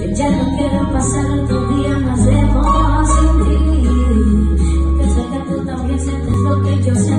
Ya no quiero pasar otro día más de moda sin ti, porque sé que tú también sientes lo que yo siento.